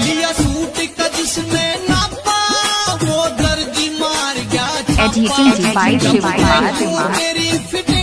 लिया सूट का जिसमें नापा वो दर्जी मार गया छापा। Editing by Shiv Kumar. मेरी फिट